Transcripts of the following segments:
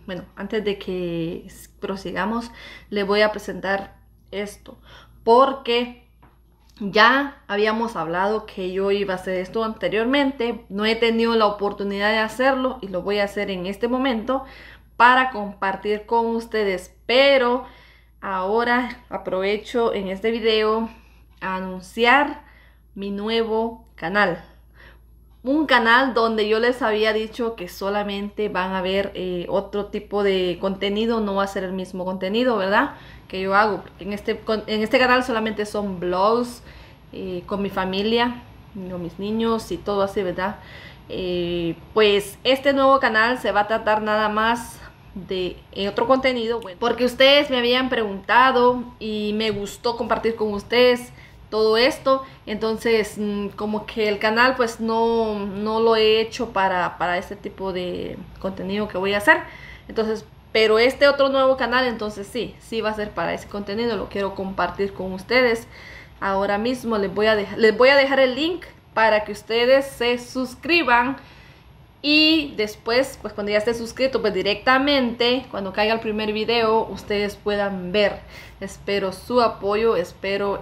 bueno, antes de que prosigamos, le voy a presentar esto, porque ya habíamos hablado que yo iba a hacer esto anteriormente, no he tenido la oportunidad de hacerlo y lo voy a hacer en este momento para compartir con ustedes, pero ahora aprovecho en este video a anunciar mi nuevo canal. Un canal donde yo les había dicho que solamente van a ver otro tipo de contenido, no va a ser el mismo contenido, ¿verdad? Que yo hago, porque en este canal solamente son vlogs con mi familia, con mis niños y todo así, ¿verdad? Pues este nuevo canal se va a tratar nada más de otro contenido, bueno, porque ustedes me habían preguntado y me gustó compartir con ustedes todo esto, entonces como que el canal pues no lo he hecho para este tipo de contenido que voy a hacer, entonces, pero este otro nuevo canal, entonces sí va a ser para ese contenido, lo quiero compartir con ustedes. Ahora mismo les voy a dejar el link para que ustedes se suscriban. Y después, pues cuando ya esté suscrito, pues directamente, cuando caiga el primer video, ustedes puedan ver. Espero su apoyo, espero,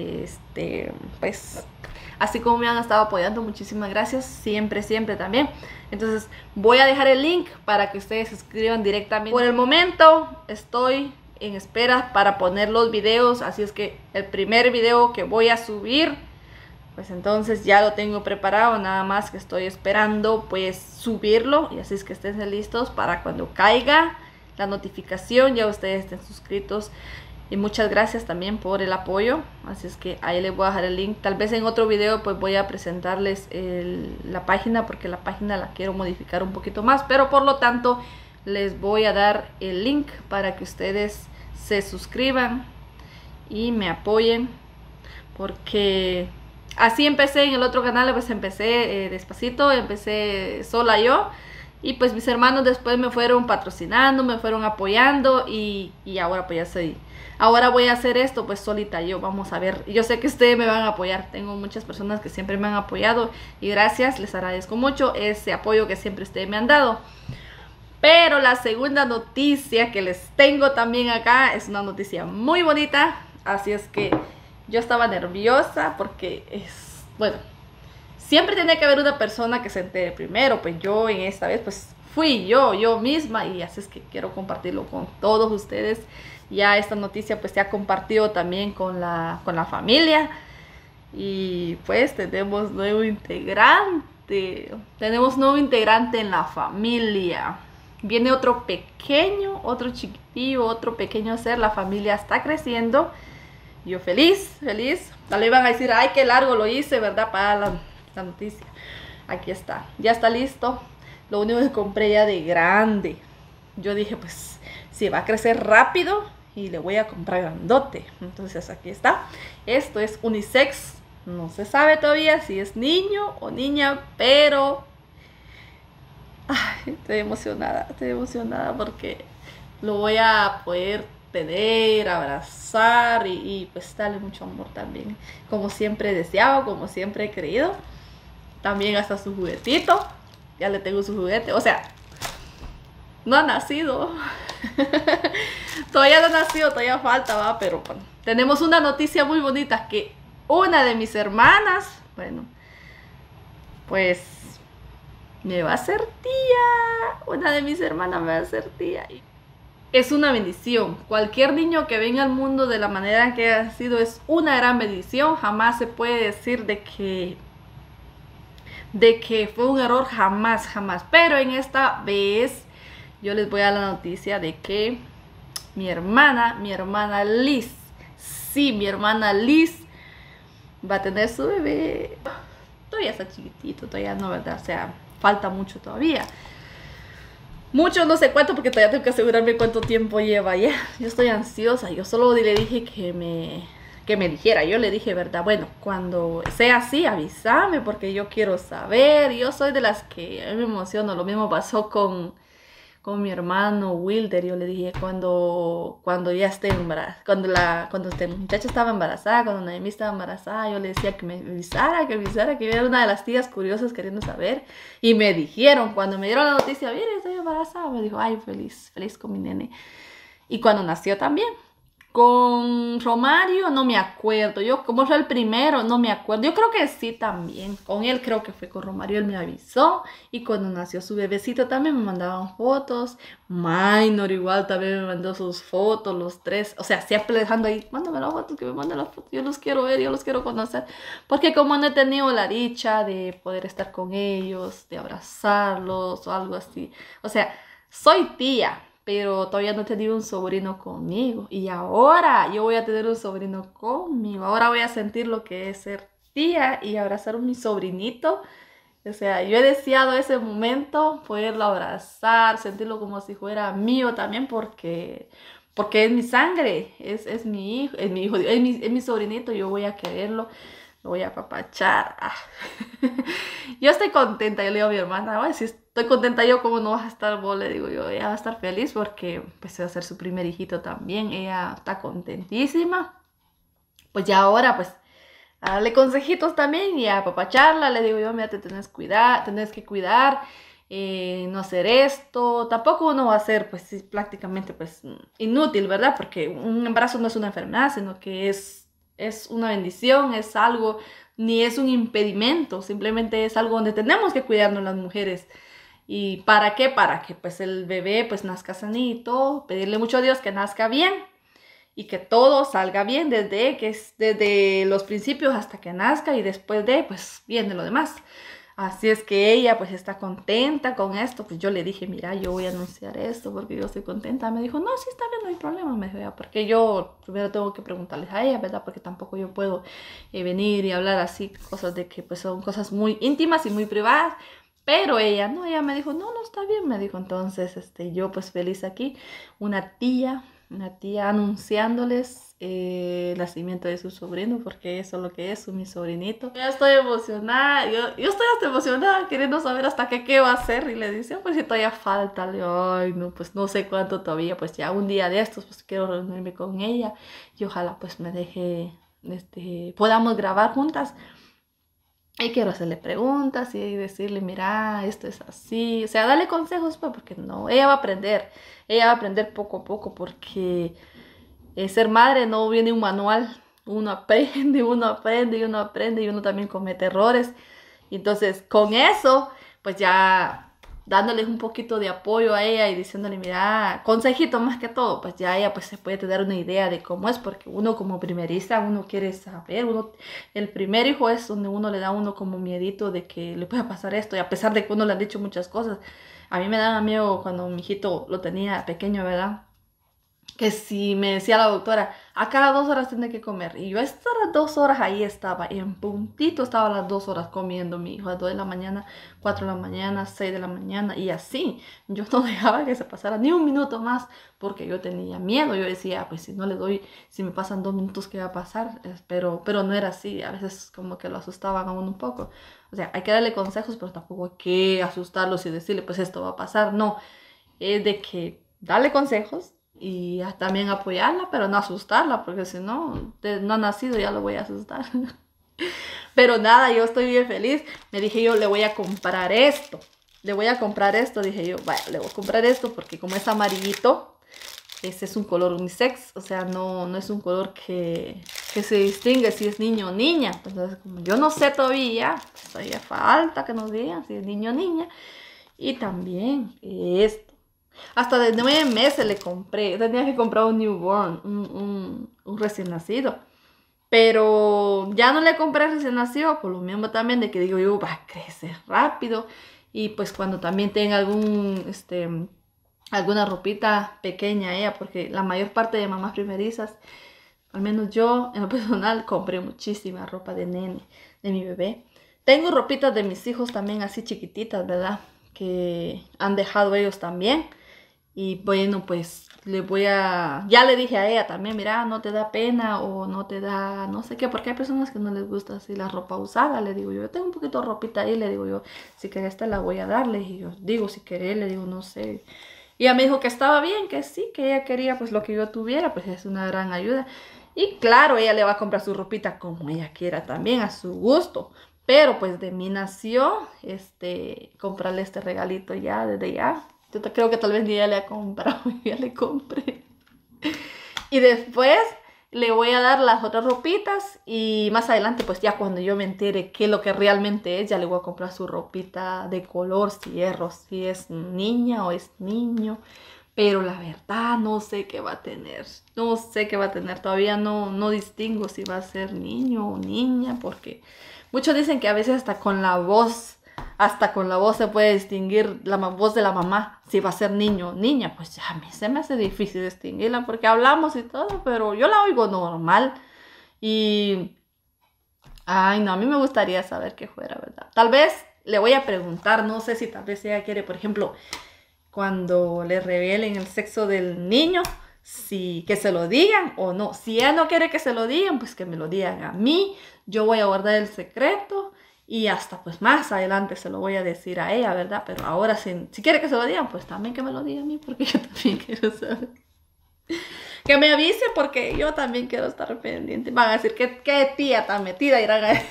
pues, así como me han estado apoyando, muchísimas gracias, siempre también. Entonces, voy a dejar el link para que ustedes se suscriban directamente. Por el momento, estoy en espera para poner los videos, así es que el primer video que voy a subir, pues entonces ya lo tengo preparado, nada más que estoy esperando pues subirlo, y así es que estén listos para cuando caiga la notificación ya ustedes estén suscritos. Y muchas gracias también por el apoyo, así es que ahí les voy a dejar el link. Tal vez en otro video pues voy a presentarles la página, porque la página la quiero modificar un poquito más, pero por lo tanto les voy a dar el link para que ustedes se suscriban y me apoyen, porque así empecé en el otro canal, pues empecé despacito, empecé sola yo, y pues mis hermanos después me fueron patrocinando, me fueron apoyando, y ahora pues ya ahora voy a hacer esto pues solita yo. Vamos a ver, yo sé que ustedes me van a apoyar, tengo muchas personas que siempre me han apoyado y gracias, les agradezco mucho ese apoyo que siempre ustedes me han dado. Pero la segunda noticia que les tengo también acá es una noticia muy bonita, así es que yo estaba nerviosa porque bueno, siempre tiene que haber una persona que se entere primero, pues yo en esta vez pues fui yo misma, y así es que quiero compartirlo con todos ustedes. Ya esta noticia pues se ha compartido también con la familia, y pues tenemos nuevo integrante en la familia. Viene otro pequeño, otro chiquitillo, otro pequeño ser, la familia está creciendo. Yo feliz. Tal vez van a decir, ay, qué largo lo hice, ¿verdad? Para la noticia. Aquí está, ya está listo. Lo único que compré ya de grande. Yo dije, pues, si va a crecer rápido, y le voy a comprar grandote. Entonces aquí está. Esto es unisex. No se sabe todavía si es niño o niña, pero ay, estoy emocionada porque lo voy a poder tener, abrazar y pues darle mucho amor también, como siempre he deseado, como siempre he querido. También hasta su juguetito, ya le tengo su juguete, o sea, no ha nacido todavía no ha nacido, todavía falta, va, pero bueno, tenemos una noticia muy bonita, que una de mis hermanas, bueno, pues me va a ser tía. Una de mis hermanas me va a ser tía. Es una bendición. Cualquier niño que venga al mundo de la manera que ha sido es una gran bendición. Jamás se puede decir de que fue un error, jamás. Pero en esta vez yo les voy a dar la noticia de que mi hermana Liz, sí, mi hermana Liz va a tener su bebé. Todavía está chiquitito, todavía no, ¿verdad? O sea, falta mucho todavía. Mucho no sé cuánto, porque todavía tengo que asegurarme cuánto tiempo lleva ya. Yo estoy ansiosa. Yo solo le dije que me dijera. Yo le dije, ¿verdad? Bueno, cuando sea así, avísame, porque yo quiero saber. Yo soy de las que a mí me emociono. Lo mismo pasó con con mi hermano Wilder. Yo le dije cuando ya esté embarazada, cuando este muchacho estaba embarazada, cuando Noemí estaba embarazada, yo le decía que me avisara, que yo era una de las tías curiosas queriendo saber. Y me dijeron, cuando me dieron la noticia, mire, estoy embarazada, me dijo, ay, feliz, feliz con mi nene. Y cuando nació también. Con Romario no me acuerdo. Yo, como fue el primero, no me acuerdo. Yo creo que sí también. Con él creo que fue con Romario. Él me avisó. Y cuando nació su bebecito también me mandaban fotos. Minor igual también me mandó sus fotos, los tres. O sea, siempre dejando ahí, mándame las fotos, que me manden las fotos. Yo los quiero ver, yo los quiero conocer. Porque como no he tenido la dicha de poder estar con ellos, de abrazarlos o algo así. O sea, soy tía, pero todavía no he tenido un sobrino conmigo. Y ahora yo voy a tener un sobrino conmigo. Ahora voy a sentir lo que es ser tía y abrazar a mi sobrinito. O sea, yo he deseado ese momento, poderlo abrazar, sentirlo como si fuera mío también, porque es mi sangre, es mi hijo, es mi sobrinito, yo voy a quererlo. Lo voy a apapachar. Ah. Yo estoy contenta, yo le digo a mi hermana, ay, si estoy contenta yo, ¿cómo no vas a estar vos? Le digo yo, ella va a estar feliz porque pues va a ser su primer hijito también, ella está contentísima. Pues ya ahora pues a darle consejitos también y a apapacharla, le digo yo, mira, tenés que cuidar, no hacer esto, tampoco uno va a ser pues sí, prácticamente pues inútil, ¿verdad? Porque un embarazo no es una enfermedad, sino que es una bendición, es algo, ni es un impedimento, simplemente es algo donde tenemos que cuidarnos las mujeres. ¿Y para qué? Para que pues el bebé pues nazca sanito, pedirle mucho a Dios que nazca bien y que todo salga bien desde los principios hasta que nazca y después de pues viene lo demás. Así es que ella pues está contenta con esto. Pues yo le dije, mira, yo voy a anunciar esto porque yo estoy contenta. Me dijo, no, sí está bien, no hay problema. Me dijo, ya, porque yo primero tengo que preguntarles a ella, ¿verdad? Porque tampoco yo puedo venir y hablar así, cosas de que pues son cosas muy íntimas y muy privadas. Pero ella, no, ella me dijo, no, no está bien, me dijo. Entonces, yo pues feliz aquí, una tía anunciándoles el nacimiento de su sobrino, porque eso es lo que es, mi sobrinito. Ya estoy emocionada, yo estoy hasta emocionada queriendo saber hasta qué va a hacer. Y le dice, pues si todavía falta, le digo, ay, no, pues no sé cuánto todavía, pues ya un día de estos, pues quiero reunirme con ella y ojalá pues me deje, podamos grabar juntas. Y quiero hacerle preguntas y decirle, mira, esto es así. O sea, darle consejos, pues, porque no, ella va a aprender. Ella va a aprender poco a poco porque ser madre no viene un manual. Uno aprende, uno aprende y uno aprende y uno también comete errores. Y entonces, con eso, pues ya dándoles un poquito de apoyo a ella y diciéndole, mira, consejito más que todo, pues ya ella pues se puede tener una idea de cómo es, porque uno como primeriza, uno quiere saber, el primer hijo es donde uno le da a uno como miedito de que le pueda pasar esto, y a pesar de que uno le han dicho muchas cosas, a mí me daba miedo cuando mi hijito lo tenía pequeño, ¿verdad? Que si me decía la doctora, a cada 2 horas tiene que comer. Y yo a estas 2 horas ahí estaba, y en puntito estaba las 2 horas comiendo mi hijo, a 2 de la mañana, 4 de la mañana, 6 de la mañana, y así. Yo no dejaba que se pasara ni un minuto más, porque yo tenía miedo. Yo decía, pues si no le doy, si me pasan 2 minutos, ¿qué va a pasar? Pero no era así, a veces como que lo asustaban a uno un poco. O sea, hay que darle consejos, pero tampoco hay que asustarlos y decirle, pues esto va a pasar. No, es de que darle consejos y también apoyarla, pero no asustarla, porque si no, no ha nacido, ya lo voy a asustar. Pero nada, yo estoy bien feliz. Me dije yo, le voy a comprar esto. Le voy a comprar esto, dije yo, vaya, le voy a comprar esto porque como es amarillito, ese es un color unisex, o sea, no es un color que se distingue si es niño o niña. Entonces, como yo no sé todavía, pues todavía falta que nos digan si es niño o niña. Y también esto. Hasta de 9 meses le compré. Tenía que comprar un newborn, un recién nacido. Pero ya no le compré recién nacido, por lo mismo también de que digo yo, va a crecer rápido. Y pues cuando también tenga alguna ropita pequeña ella, porque la mayor parte de mamás primerizas, al menos yo en lo personal, compré muchísima ropa de nene, de mi bebé. Tengo ropitas de mis hijos también así chiquititas, ¿verdad? Que han dejado ellos también. Y bueno, pues ya le dije a ella también, mira, no te da pena o no te da, no sé qué, porque hay personas que no les gusta así la ropa usada, le digo yo tengo un poquito de ropita ahí, le digo yo, si querés te la voy a dar, le digo, si querés, le digo, no sé, Y ella me dijo que estaba bien, que sí, que ella quería pues lo que yo tuviera, pues es una gran ayuda. Y claro, ella le va a comprar su ropita como ella quiera también, a su gusto. Pero pues de mí nació, comprarle este regalito ya, desde ya. Creo que tal vez ni ella le ha comprado, ya le compré. Y después le voy a dar las otras ropitas y más adelante, pues ya cuando yo me entere qué es lo que realmente es, ya le voy a comprar su ropita de color, si es niña o es niño. Pero la verdad no sé qué va a tener. No sé qué va a tener. Todavía no distingo si va a ser niño o niña, porque muchos dicen que a veces hasta con la voz se puede distinguir la voz de la mamá, si va a ser niño o niña. Pues ya a mí se me hace difícil distinguirla porque hablamos y todo, pero yo la oigo normal. Y, ay no, a mí me gustaría saber qué fuera, ¿verdad? Tal vez le voy a preguntar, no sé si tal vez ella quiere, por ejemplo, cuando le revelen el sexo del niño, si que se lo digan o no. Si ella no quiere que se lo digan, pues que me lo digan a mí. Yo voy a guardar el secreto y hasta pues más adelante se lo voy a decir a ella, ¿verdad? Pero ahora si quiere que se lo digan, pues también que me lo diga a mí, porque yo también quiero saber. Que me avise porque yo también quiero estar pendiente. Van a decir, ¿qué tía tan metida irán a...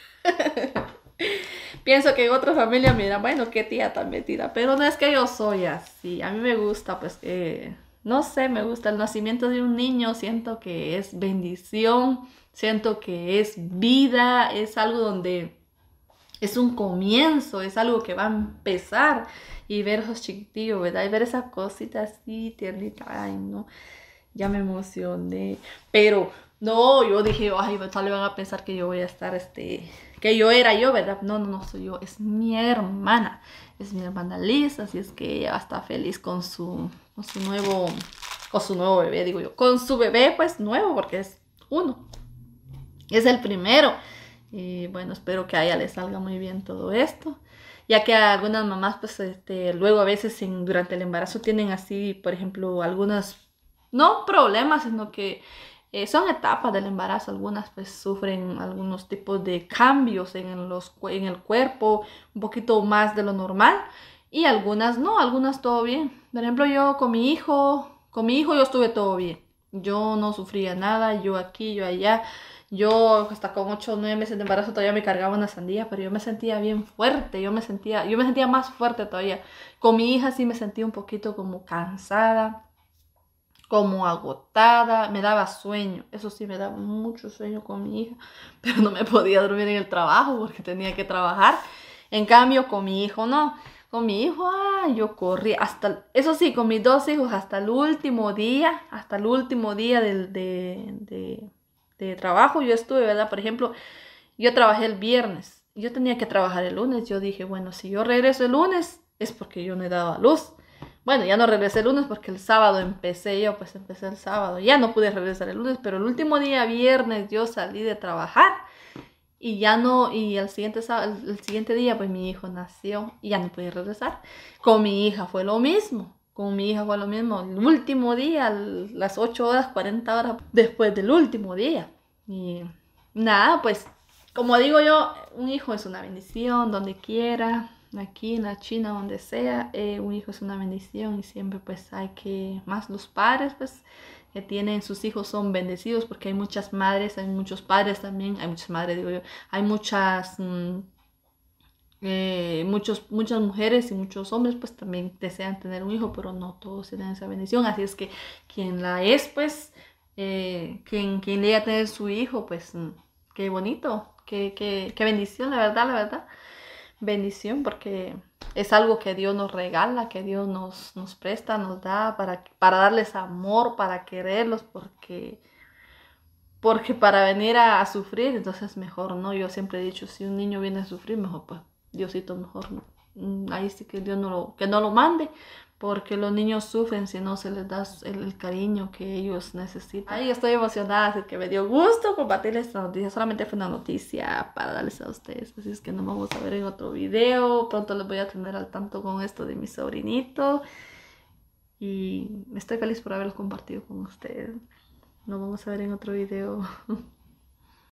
Pienso que en otras familias me dirán, bueno, qué tía tan metida, pero no es que yo soy así. A mí me gusta, pues, no sé, me gusta el nacimiento de un niño. Siento que es bendición, siento que es vida, es algo donde es un comienzo, es algo que va a empezar. Y ver esos chiquitillos, ¿verdad? Y ver esa cosita así tiernita, ay, no, ya me emocioné. Pero no, yo dije, ay, tal vez van a pensar que yo voy a estar, que yo era yo, ¿verdad? No, no, no soy yo, es mi hermana. Es mi hermana Liz, así es que ella está feliz con su nuevo bebé, digo yo. Con su bebé, pues, nuevo, porque es uno. Es el primero. Y bueno, espero que a ella le salga muy bien todo esto. Ya que algunas mamás, pues, luego a veces durante el embarazo tienen así, por ejemplo, algunas, no problemas, sino que son etapas del embarazo. Algunas pues sufren algunos tipos de cambios en el cuerpo, un poquito más de lo normal. Y algunas no, algunas todo bien. Por ejemplo, yo con mi hijo yo estuve todo bien. Yo no sufría nada, yo aquí, yo allá. Yo hasta con 8 o 9 meses de embarazo todavía me cargaba una sandía, pero yo me sentía bien fuerte, yo me sentía más fuerte todavía. Con mi hija sí me sentía un poquito como cansada, como agotada, me daba sueño, eso sí, me daba mucho sueño con mi hija, pero no me podía dormir en el trabajo porque tenía que trabajar. En cambio, con mi hijo no, con mi hijo, yo corría, eso sí, con mis dos hijos, hasta el último día de trabajo yo estuve, ¿verdad? Por ejemplo, yo trabajé el viernes, yo tenía que trabajar el lunes, yo dije, bueno, si yo regreso el lunes es porque yo no he dado a luz. Bueno, ya no regresé el lunes porque el sábado pues empecé el sábado. Ya no pude regresar el lunes, pero el último día, viernes, yo salí de trabajar y ya no, y el siguiente día, pues mi hijo nació y ya no pude regresar. Con mi hija fue lo mismo. Con mi hija fue lo mismo. El último día, las 8 horas, 40 horas después del último día. Y nada, pues, como digo yo, un hijo es una bendición donde quiera. Aquí en la China, donde sea, un hijo es una bendición y siempre pues hay que, más los padres pues que tienen sus hijos son bendecidos porque hay muchas madres, hay muchos padres también, hay muchas madres digo yo, hay muchas mujeres y muchos hombres pues también desean tener un hijo, pero no todos tienen esa bendición, así es que quien la es pues, quien llega a tener su hijo pues qué bonito, qué bendición, la verdad. Bendición porque es algo que Dios nos regala, que Dios nos presta, nos da para darles amor, para quererlos, porque para venir a sufrir, entonces mejor, ¿no? Yo siempre he dicho, si un niño viene a sufrir, mejor pues Diosito mejor, ahí sí que Dios que no lo mande, porque los niños sufren si no se les da el cariño que ellos necesitan. Ay, estoy emocionada, así que me dio gusto compartirles esta noticia. Solamente fue una noticia para darles a ustedes. Así es que nos vamos a ver en otro video. Pronto les voy a tener al tanto con esto de mi sobrinito. Y estoy feliz por haberlo compartido con ustedes. Nos vamos a ver en otro video.